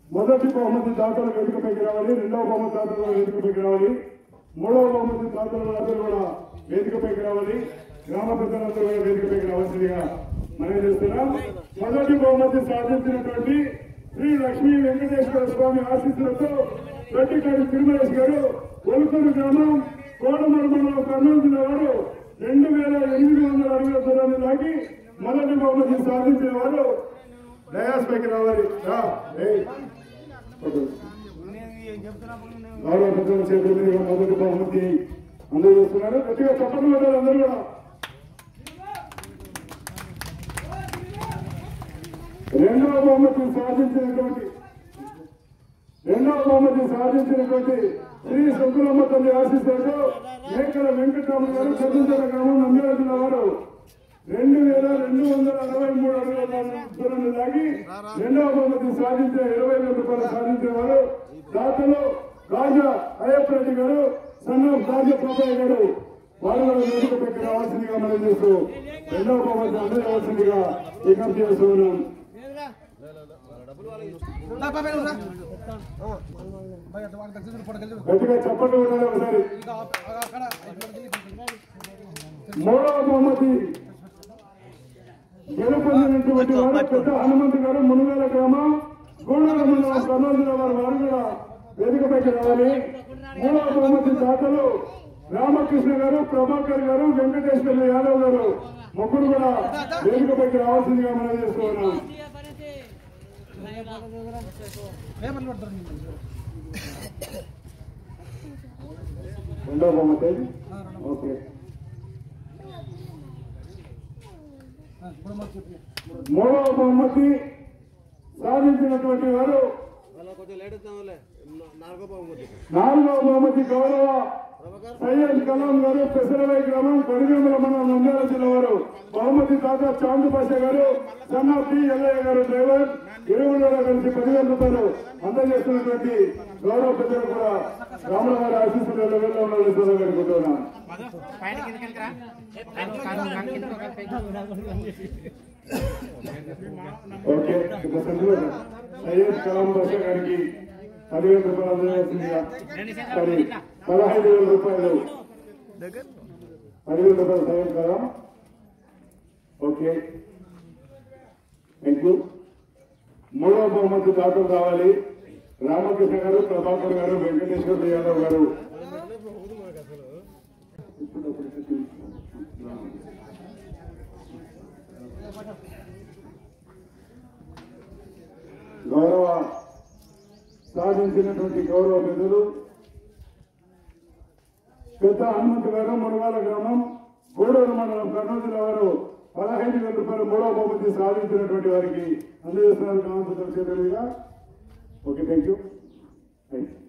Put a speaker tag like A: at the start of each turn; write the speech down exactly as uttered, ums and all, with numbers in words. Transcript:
A: మొదటి బహుమతి దాతలు వేదికపైకి రావాలి, రెండవ బహుమతి దాతలు వేదికపైకి రావాలి, మూడవ బహుమతి దాతలు అందరూ కూడా వేదికపైకి రావాలి, గ్రామ పెద్దలందరూ కూడా వేదికపైకి రావాల్సిందిగా మనం చేస్తున్నాం. మొదటి బహుమతి సాధించినటువంటి శ్రీ లక్ష్మీ వెంకటేశ్వర స్వామి ఆశీస్సులతో గట్టికాడి తిరుమలేష్ గారు ఒలుకూరు గ్రామం కోడమూరు మండలం కర్నూలు జిల్లా వారు రెండు వేల ఎనిమిది వందల అడుగుల దూరాన్ని లాగి మొదటి బహుమతి సాధించిన వారు డయాస్ పైకి రావాలి. గౌరవ పెద్దల చేతుల మీదుగా మొదటి బహుమతి అందజేస్తున్నారు. గట్టిగా చెప్పండి అందరూ కూడా. రెండవ బహుమతి సాధించినటువంటి రెండవ బహుమతి సాధించినటువంటి శ్రీ శంకులమ్మ తల్లి ఆశీస్సులతో మేకల వెంకటరామన్ గారు చదువుతున్న గ్రామం నంద్యాల జిల్లా వారు రెండు వేల రెండు వందల అరవై మూడు అడుగుల దూరాన్ని లాగి రెండవ బహుమతి సాధించిన ఇరవై వేల రూపాయలు సాధించిన వారు దాతలు రాజా అయ్యప్ప రెడ్డి గారు, సన్న రాజా పాపయ్య గారు. వారు కూడా వేదిక పైకి రావాల్సిందిగా మనం చేస్తూ రెండవ బహుమతి అందజేయవలసిందిగా విజ్ఞప్తి చేస్తూ ఉన్నాం. గట్టిగా చెప్పండి ఉండాలి ఒకసారి. మూడవ బహుమతి గెలుపొందినటువంటి వారు పెద్ద హనుమంత్ గారు, మునుగోల గ్రామం గూడూరు మండలం కర్నూలు జిల్లా వారు. వారు కూడా వేదికపైకి రావాలి. మూడవ బహుమతి దాతలు రామకృష్ణ గారు, ప్రభాకర్ గారు, వెంకటేశ్వర యాదవ్ గారు ముగ్గురు కూడా వేదికపైకి రావాల్సిందిగా మనం చేస్తూ ఉన్నాం. రెండవ బహుమతి ఓకే. మూడవ బహుమతి సాధించినటువంటి వారు నాలుగవ బహుమతి గౌరవ సయ్యద్ కలాం గారు, పెసరవై గ్రామం కొడిగంబల మండలం నంద్యాల జిల్లా వారు. బహుమతి దాత చాందు పాషా గారు, సన్న పి ఎల్లయ్య గారు డ్రైవర్, ఇరువురు కలిసి పదివేల రూపాయలు అందజేస్తున్నటువంటి గౌరవ పెద్దలు కూడా రాముల వారి ఆశీస్సులు వెళ్ళ ఉండాలని చూడగలుగుతున్నాం. ఓకే, సయ్యద్ కలాం పాషా గారికి పదివేల రూపాయలు అందజేస్తుందిగా సరే పదహైదు వేల రూపాయలు పదివేల రూపాయలు Syed Kalam. Okay, thank you. మూడవ బహుమతి దాతలు రావాలి. రామకృష్ణ గారు, ప్రభాకర్ గారు, వెంకటేశ్వర యాదవ్ గారు. గౌరవ సాధించినటువంటి గౌరవ పెద్దలు పెద్ద హనుమంత్ గారు, మునగాల గ్రామం గూడూరు మండలం కర్నూలు జిల్లా వారు పదహైదు వేల రూపాయలు మూడవ బహుమతి సాధించినటువంటి వారికి అందజేస్తున్నారు. గ్రామ పెద్దల చేతులుగా. Okay, thank you.